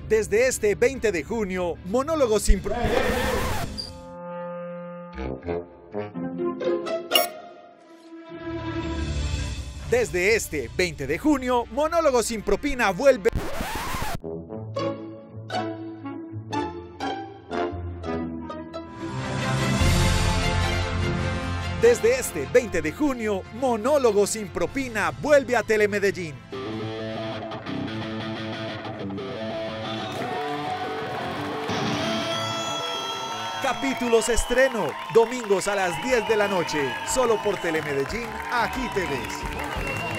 Desde este 20 de junio, Monólogos sin propina. Desde este 20 de junio, Monólogos sin propina vuelve. Desde este 20 de junio, Monólogos sin propina vuelve a Telemedellín. Capítulos estreno, domingos a las 10 de la noche, solo por Telemedellín, aquí te ves.